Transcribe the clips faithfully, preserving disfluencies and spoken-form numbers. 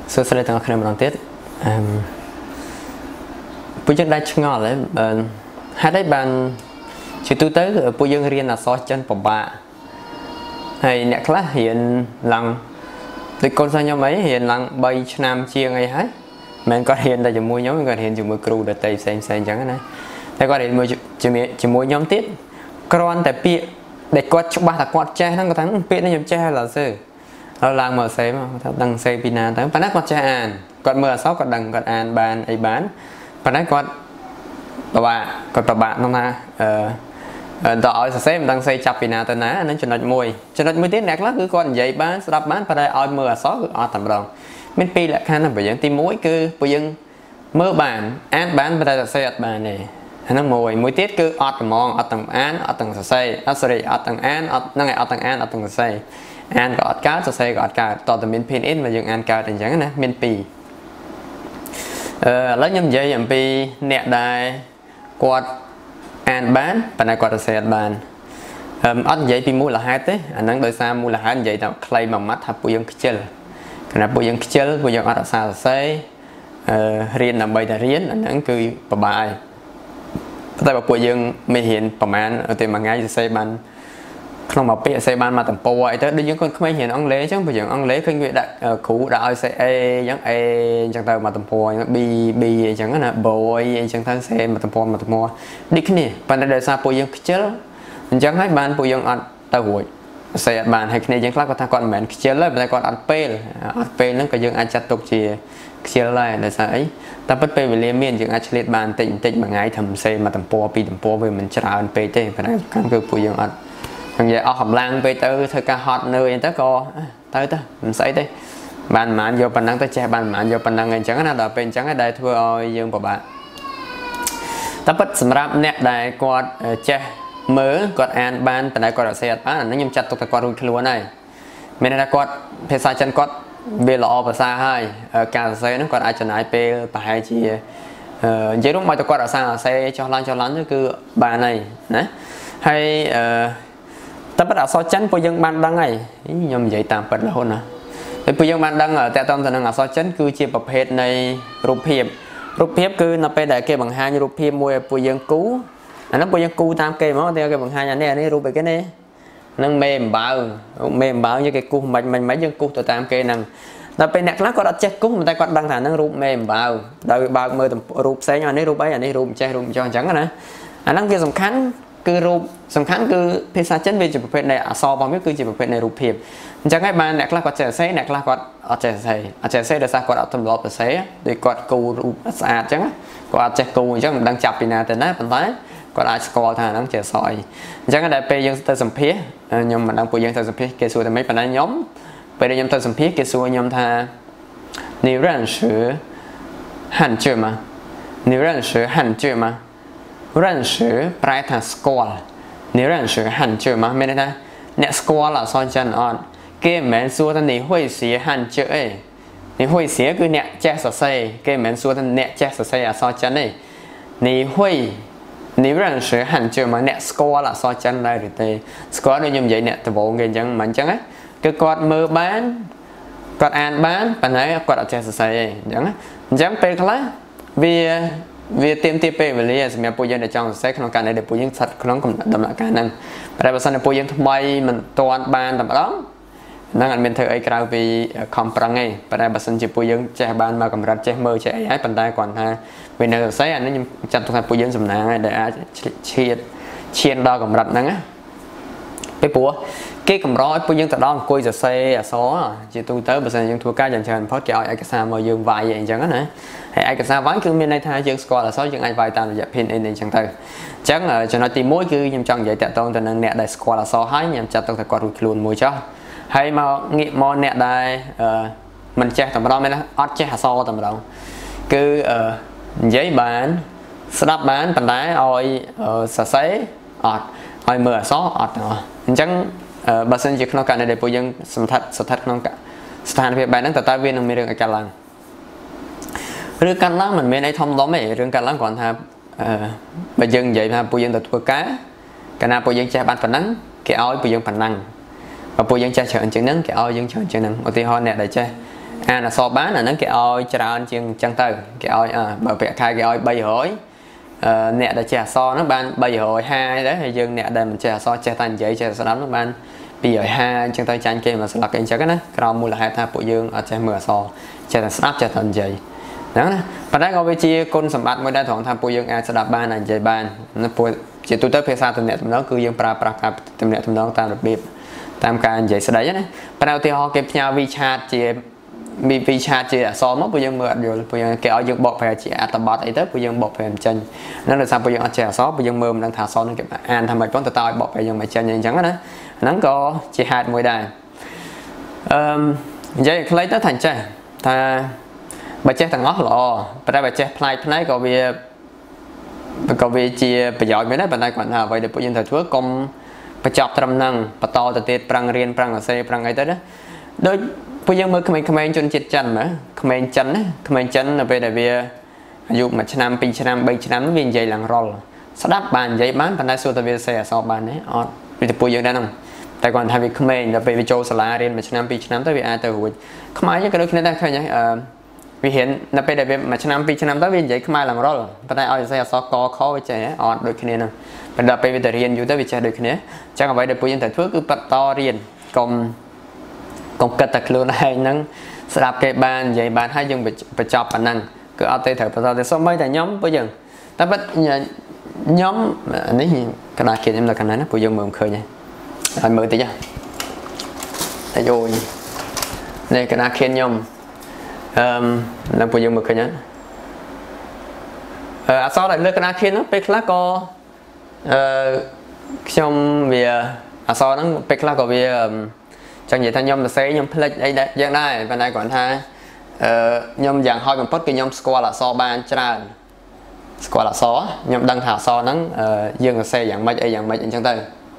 Số sẽ tăng khả năng bằng tiết bây giờ đây chung ngỏ đấy hai đấy bạn chỉ tôi tới bây giờ riêng là so chân của bạn hay nè class hiện lần từ con sao nhau mấy hiện lần bay nam chia ngày hết mình có hiện là chỉ mua nhóm mình hiện chỉ mua crew để tay xem xem chẳng này thế có hiện mua chỉ chỉ mua nhóm tiết con tại pia để quạt cho ba thằng quạt che nó có thằng pia nó nhóm che là gìเราล้างมือเซฟดังเซปีนาแต่ปนักก็จะอ่านก่อนมือซอกก็ดังก่อนอ่านบานไอ้บ้านปนักก็ปะบะก่อนปะบะน้องนะเอ่อต่อเอาเซฟดังเซจับปีนาแต่นะนั่นจนหนักมวยจนหนักมวยที่แรกแล้วคือก่อนใหญ่บ้านสลับบ้านไปได้เอามือซอกคือเอาต่ำรองไม่ปีละขั้นนั้นไปยังตีมวยคือไปยังมือบานอ่านบ้านไปได้เซจับบ้านเนี่ยนั่นมวยมวยที่คือเอาต่ำมองเอาต่ำอ่านเอาต่ำเซเอาสรีเอาต่ำอ่านเอานั่งไงเอาต่ำอ่านเอาต่ำเซอ่านก็อัดการ์ดจะใส่ก็อัดการ์ดต่อแต่มินเพนเอ็นมายังอ่านการ์ดอย่างนั้นนะมินปีเอ่อแล้วยังใหญ่อย่างปีเนี่ยได้กวาดอ่านบ้านปัญหากวาดจะใส่บ้านเอ่ออัดใหญ่ปีมูลละห้าเต้อันนั้นโดยสามมูลละห้าใหญ่แต่ใครมามัดทับปุยยังเจลขณะปุยยังเจลปุยยังอัดสาใส่เอ่อเรียนนำใบแต่เรียนอันนั้นคือประบายแต่แบบปุยยังไม่เห็นประมาณแต่มาง่ายจะใส่บ้านขนมเปี๊ยะใส่บานมาแต่ปอยแต่ดูยังคนไม่เห็นอังเล่จังไปอย่างอังเล่ขึ้นเวดักขู่ดาวใส่เอยังเอจังเตอมาแต่ปอยบีบีจังนั้นนะบอยจังทั้งเซมาแต่ปอยมาแต่ปอยดิคนี่ปันได้ซาปุยยังเจอจังให้บานปุยยังอัดตะหวยใส่บานให้นี่ยังคลาก็ทางก่อนเหมือนเจอเลยแต่ก่อนอัดเปลอัดเปลนั่นก็ยังอาจจะตกเชียเชียอะไรแต่ใส่แต่ปัจจัยเวลาเมียนยังอาจจะเลียบานติดติดมาไงทำเซมาแต่ปอยปีแต่ปอยไปมันจะเอาเปเต้ปันนั้นก็คือปุยยังอัดอย่างเงี้ยเอาหอมล้างไปเตอเธอการฮอตเนยเตอก็เตอเตอมันใส่เตบานหมานโยปันนังเตอแจบานหมานโยปันนังเงินจังก็น่าจะเป็นจังก็ได้ทั่วยืมปะบะแต่ปัจสำหรับเนี่ยได้กอดแจมือกอดแอนบานแต่ได้กอดเสียดบ้านนั่นยังจัดตกแต่กอดรุ่นครัวนี่ไม่ได้กอดเพศจันกอดเบลอภาษาให้การเสียนั่นกอดอาจจะไหนเปลไปให้ชีเยอะรุ่งมาตะกอดภาษาเสียจอลันจอลันก็คือบานนี่นะให้แต่ปัจจัยจันปุยยังบันดังไงยมใหญ่ตามปัจจัยคนนะแต่ปุยยังบันดังอ่ะแต่ตอนตอนนั้นอ่ะซอจันคือเชียร์ประเภทในรูปเพียบรูปเพียบคือนับไปได้เก็บบังหายรูปเพียบมวยปุยยังกู้อันนั้นปุยยังกู้ตามเก็บมั้งแต่เก็บบังหายอย่างนี้อันนี้รูปไปcái nàyนั่งเมมบ่าวเมมบ่าวnhư cáiกู้มันมันmấyยังกู้ตัวตามเก็บนั่งนับไปนักลักก็ดัดเช็คกู้มันแต่ก็ดังฐานนั่งรูปเมมบ่าวโดยบ่าวมือรูปเส้นอันนี้รูปไปอันนี้รูปแช่รูปจอจังกันนะอันนั้นคือสำคัญคือรูปสำคัญคือเพศจันเป็นจุดประเภทในอักษรบางอย่างคือจุดประเภทในรูปเพียบจังให้บานนักล่ากอดเจสเซ่นักล่ากอดเอาเจสเซ่เอาเจสเซ่เดี๋ยวสักกอดเอาตำรวจเจสเซ่โดยกอดกูรูปสะอาดจังกอดเจกูจังดังจับปีนาแต่นั้นเป็นไรกอดอาจจะกอดทางนั้นเจสอยจังก็ได้ไปยังเตอร์สัมเพย์ยมมันดังไปยังเตอร์สัมเพย์เกสูแต่ไม่เป็นไรย้อมไปได้ยมเตอร์สัมเพย์เกสูยมทานิรันดร์สือหันเจอมานิรันดร์สือหันเจอมารันสือปลายทางสกอลนี่รันสือหันเจอมาไม่ได้นะเนี่ยสกอลล่ะซอยจันอ่อนเกมเหมือนส่วนนี้ห้วยเสียหันเจอเอ้นี่ห้วยเสียคือเนี่ยแจ๊สเซ่เกมเหมือนส่วนเนี่ยแจ๊สเซ่ซอยจันนี่นี่ห้วยนี่รันสือหันเจอมาเนี่ยสกอลล่ะซอยจันได้หรือเปล่าสกอลนี่ยมใหญ่เนี่ยตัวโบงเงินจังมันจังอะคือกอดมือบ้านกอดอ่านบ้านปัญหากอดเอาแจ๊สเซ่จังอะจังเป็นอะไรวีวิธีที่เป็นวิธีสมัยปุยยังในจังใช้ขนมการในเด็กปุยยังสัตว์ขนมกับดำหนักการนั้นแต่ภาษาในปุยยังทำไมมันตัวบานต่างๆนั่งอันเป็นเธอไอ้กล่าวไปคอมปรังไงแต่ภาษาจีปุยยังแจกบานมากับรัฐแจกมือแจกไอ้ปันได้ก่อนฮะเวลาใช้อันนั้นยังจัดตัวปุยยังสำนักไงแต่เชียดเชียนดอกับรัฐนั่งอะไปปัวเกี่ยกับร้อยปุยยังแต่ดองคุยจะเซ่ซ้อจีตูเตอร์ภาษายังทัวร์การอย่างเช่นเพราะเกี่ยวไอ้กษามายืมวายอย่างเช่นนั้นนะไอ้กษาวันคือมีในทางยังสกอร์là sáuยังไอ้วายตามระยะเพนเองในจังเตอร์จังจะนัดตีมวยคือยังจังใหญ่แต่ตอนแต่นั้นเนี่ยได้สกอร์là sáuให้ยังจัดตั้งแต่ก่อนรุ่นครูนมวยเจ้าให้มาเงี้ยมอเนี่ยได้มันแจกต่างๆไม่นะอัดแจกซ้อต่างๆคือใหญ่บ้านสลับบ้านปันได้เอาสะเซ่อัดเอาเมื่อซ้ออัดเนาะจังบางสิ่งที่ขนมการในเด็กปุยยังสมทัดสมทัดขนมการสถานเพียบแบบนั้นแต่ใต้เวียนมีเรื่องการล้างเรื่องการล้างมันไม่ในทอมล้อมไม่เรื่องการล้างก่อนครับบางอย่างใหญ่นะปุยยังตัดตัวcáการนาปุยยังแช่บานผนังแกเอาปุยยังผนังvàปุยยังแช่เฉินเฉินนั้นแกเอายังเฉินเฉินนั้นởที่họเนี่ยได้แช่អានអក្សរបានអាហ្នឹងគេឲ្យច្រើនជាងចឹងទៅគេឲ្យបើប្រាក់ខែគេឲ្យ300អ្នកដែលចេះអក្សរហ្នឹងបាន350ដែរហើយយើងអ្នកដែលមិនចេះអក្សរចេះតែនិយាយចេះស្ដាប់ហ្នឹងបាន250អញ្ចឹងទៅចាញ់គេមកស្លាប់គេអញ្ចឹងណាក្រោមមូលហេតុថាពួកយើងអត់ចេះមើលអក្សរចេះតែស្ដាប់ចេះតែនិយាយហ្នឹងណាប៉ុន្តែក៏វាជាគុណសម្បត្តិមួយដែរត្រង់ថាពួកយើងអាចស្ដាប់បានហើយនិយាយបានពួកជាទូទៅភាសាទំនាក់ទំនងគឺយើងប្រើប្រាស់ការទំនាក់ទំនងតាមរបៀបតាមការនិយាយស្ដីណាប៉ុន្តែឧទាហរណ៍គេផ្ញើ WeChat ជា WeChat ជាអក្សរមកពួកយើងមើលអត់យល់ពួកយើងគេឲ្យយើងបកប្រែជាអត្ថបទអីទៅពួកយើងបកប្រែមិនចេញហ្នឹងដោយសារពួកយើងអត់ចេះអក្សរពួកយើងមើលមិនដឹងថាអក្សរហ្នឹងគេអានថាម៉េចផងទៅតើឲ្យបកប្រែយើងមិនចេញអញ្ចឹងណាហ្នឹងក៏ជាហេតុមួយដែរអឺនិយាយខ្លីទៅថាចេះថាបើចេះទាំងអស់ល្អប៉ុន្តែបើចេះផ្នែកផ្នែកក៏វាក៏វាជាប្រយោជន៍មែនដែរប៉ុន្តែគាត់ថាអ្វីដែលពួកយើងត្រូវធ្វើកុំបញ្ចប់ត្រឹមហ្នឹងបន្តទៅទៀតប្រឹងរៀនប្រឹងសរសេរប្រឹងអីទៅណាដូចពួកយើងមើលក្មេងៗជនជាតិចិនមើលក្មេងចិនណាក្មេងចិននៅពេលដែលវាអាយុមួយឆ្នាំពីរឆ្នាំបីឆ្នាំវានិយាយឡើងរល់ស្ដាប់បាននិយាយបានប៉ុន្តែសួរតែវាសរសេរអក្សរបានទេអត់វាទៅពួកយើងដែរហ្នឹងតែគាត់ថាវាក្មេងដល់ពេលវាចូលសាលារៀនមួយឆ្នាំពីរឆ្នាំទៅវាអាចទៅរួចខ្មែរយើងក៏ដូចគ្នាដែរឃើញហើយអឺវាហ៊ាននៅពេលដែលវាមួយឆ្នាំពីរឆ្នាំទៅវានិយាយខ្មែរឡើងរល់ប៉ុន្តែឲ្យសរសេរអក្សរកខវាចេះអត់ដូចគ្នាហ្នឹងប៉ុន្តែពេលវាទៅរៀនយូរទៅវាចេះដូចគ្នាអញ្ចឹងអ្វីដែលពួកយើងត្រូវធ្វើគឺបន្តរៀនកុំកុំគិតតែខ្លួនឯងហ្នឹងស្ដាប់គេបាននិយាយបានហើយយើងបញ្ចប់ប៉ុណ្ណឹងគឺអត់ទេត្រូវបន្តតែសូម្បីតែខ្ញុំពួកយើងតែពិតខ្ញុំនេះកណ្ដាលគេខ្ញុំនៅខាងណាពួកយើងមើលមិនឃើញទេឲ្យមើលតិចតែយយនេះកណ្ដាលខៀនខ្ញុំអឺនឹងពួកយើងមើលឃើញហ្នឹងអឺអក្សរដែលលើកណ្ដាលខៀនហ្នឹងពេលខ្លះក៏អឺខ្ញុំវាអក្សរហ្នឹងពេលខ្លះក៏វាចឹងនិយាយថាខ្ញុំសរសេរខ្ញុំផ្លិចអីដែរយ៉ាងដែរប៉ុន្តែគ្រាន់ថាអឺខ្ញុំយ៉ាងហោចបំផុតគឺខ្ញុំស្គាល់អក្សរបានច្រើនស្គាល់អក្សរខ្ញុំដឹងថាអក្សរហ្នឹងយើងសរសេរយ៉ាងម៉េចអីយ៉ាងម៉េចអញ្ចឹងទៅ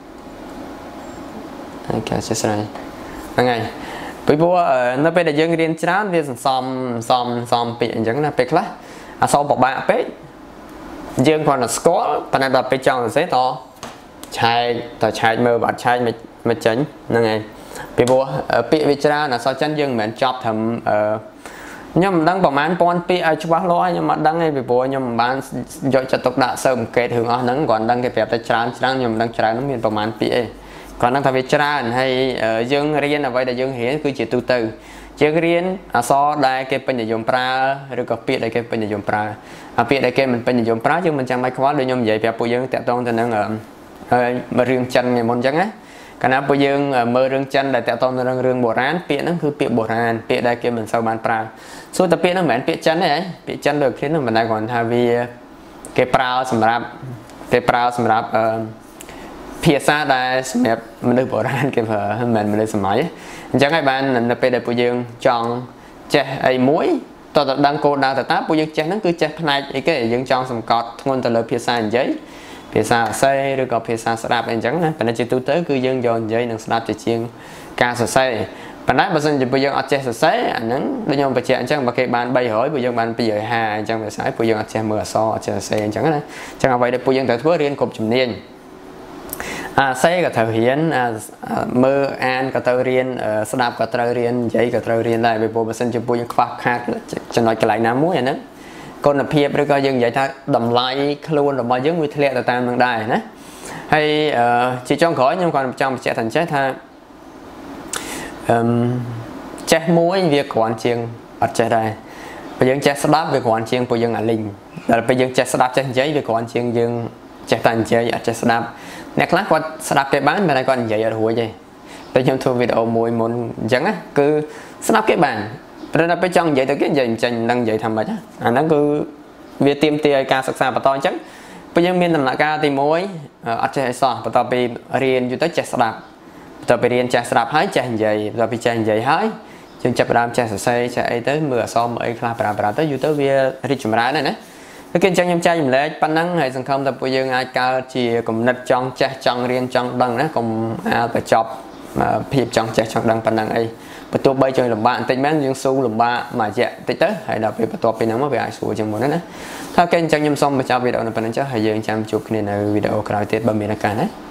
អូខេចេះស្រីហ្នឹងហើយពីព្រោះនៅពេលដែលយើងរៀនច្រើនវាសន្សំសំសំពាក្យអញ្ចឹងណាពេលខ្លះអក្សរពិបាកពេកយើងគ្រាន់តែស្គាល់ប៉ុន្តែដល់ពេលចង់សរសេរតឆែកតឆែកមើលបាត់ឆែកមិនមិនចេញហ្នឹងហើយពីព្រោះពាក្យវាច្រើនអក្សរចិនយើងមិនមែនចប់ត្រឹមអឺខ្ញុំមិនដឹងប្រហែលពាន់ពាក្យឲ្យច្បាស់លាស់ខ្ញុំអត់ដឹងទេពីព្រោះខ្ញុំមិនបានយកចិត្តទុកដាក់ស៊ើបអង្កេតរឿងអស់ហ្នឹងគ្រាន់ដឹងគេប្រាប់តែច្រើនច្រើនខ្ញុំមិនដឹងច្រើនហ្នឹងមានប្រហែលពាក្យទេគ្រាន់ដឹងថាវាច្រើនហើយយើងរៀនអ្វីដែលយើងរៀនគឺជាទូទៅយើងរៀនអក្សរដែលគេពេញនិយមប្រើឬក៏ពាក្យដែលគេពេញនិយមប្រើអាពាក្យដែលគេមិនពេញនិយមប្រើយើងមិនចាំបាច់ខ្វល់ដូចខ្ញុំនិយាយប្រាប់ពួកយើងតាក់ទងទៅនឹងហើយរឿងចិនថ្ងៃមុនអញ្ចឹងណាកាលណាពួកយើងមើលរឿងចិនដែលតាក់ទងទៅនឹងរឿងបុរាណពាក្យហ្នឹងគឺពាក្យបុរាណពាក្យដែលគេមិនសូវបានប្រើសួរតែពាក្យហ្នឹងមិនមែនពាក្យចិនទេហ៎ពាក្យចិនដូចគ្នាហ្នឹងមិនដែរគ្រាន់ថាវាគេប្រើសម្រាប់គេប្រើសម្រាប់អឺភាសាដែលសម្រាប់មនុស្សបុរាណគេប្រើមិនមែនមនុស្សសម័យអញ្ចឹងហើយបាននៅពេលដែលពួកយើងចង់ចេះអីមួយតើតើដឹងគោលដៅទៅតើពួកយើងចេះហ្នឹងគឺចេះផ្នែកអីគេយើងចង់សង្កត់ធ្ងន់ទៅលើភាសានិយាយភាសាសរសេរឬក៏ភាសាស្ដាប់អីអញ្ចឹងណាប៉ុន្តែជាទូទៅគឺយើងយកនិយាយនិងស្ដាប់ជាជាងការសរសេរប៉ុន្តែបើសិនជាពួកយើងអត់ចេះសរសេរអាហ្នឹងដូចខ្ញុំបញ្ជាក់អញ្ចឹងបើគេបាន300ពួកយើងបាន250អញ្ចឹងវាស្អីពួកយើងអត់ចេះមើលអក្សរអត់ចេះសរសេរអញ្ចឹងណាអញ្ចឹងអ្វីដែលពួកយើងត្រូវធ្វើរៀនគ្រប់ជំនាញអាសេក៏ត្រូវរៀនមើលអានក៏ត្រូវរៀនស្ដាប់ក៏ត្រូវរៀននិយាយក៏ត្រូវរៀនដែរពីព្រោះបើសិនជាពួកយើងខ្វះខាតចំណុចកន្លែងណាមួយអាហ្នឹងគុណភាពឬក៏យើងនិយាយថាតម្លៃខ្លួនរបស់យើងវាធ្លាក់ទៅតាមនឹងដែរណាហើយជាចុងក្រោយខ្ញុំគាត់ចង់បញ្ជាក់ថាចេះថាអឺចេះមួយវាគ្រាន់ជាងអត់ចេះដែរបើយើងចេះស្ដាប់វាគ្រាន់ជាងពួកយើងអាលីងដល់ពេលយើងចេះស្ដាប់ចេះនិយាយវាគ្រាន់ជាងយើងចេះតែនិយាយអត់ចេះស្ដាប់អ្នកខ្លះគាត់ស្ដាប់គេបានតែគាត់និយាយអត់រួចទេតែខ្ញុំធ្វើវីដេអូមួយមុនអញ្ចឹងណាគឺស្ដាប់គេបានព្រោះដល់ពេលចង់និយាយទៅគេនិយាយមិនចេញមិនដឹងនិយាយថាម៉េចអាហ្នឹងគឺវាទាមទារឲ្យការសិក្សាបន្តអញ្ចឹងពេលយើងមានដំណាក់កាលទីមួយអត់ចេះអីសោះបន្តពីរៀនយូរទៅចេះស្ដាប់បន្តពីរៀនចេះស្ដាប់ហើយចេះនិយាយបន្តពីចេះនិយាយហើយយើងចាប់ផ្ដើមចេះសរសេរចេះអីទៅមើលអក្សរមើលអីខ្លះប្រើប្រើទៅយូរទៅវារីកចម្រើនដែរណាតែគេអញ្ចឹងខ្ញុំចែកម្លែកប៉ុណ្ណឹងហើយសង្ឃឹមថាពួកយើងអាចកើតជាគំនិតចង់ចេះចង់រៀនចង់ដឹងណាកុំអាចទៅចប់ភាពចង់ចេះចង់ដឹងប៉ុណ្ណឹងអីបើទោះបីជួយលំបាកបន្តិចមែនយើងស៊ូលំបាកមួយរយៈតិចទៅហើយដល់ពេលបន្ទាប់ពីហ្នឹងមកវាអាចស្រួលជាងមុនណាថាគេអញ្ចឹងខ្ញុំសូមបញ្ចប់វីដេអូនៅប៉ុណ្្នឹងចុះហើយយើងចាំជួបគ្នានៅវីដេអូក្រោយទៀតបើមានឱកាសណា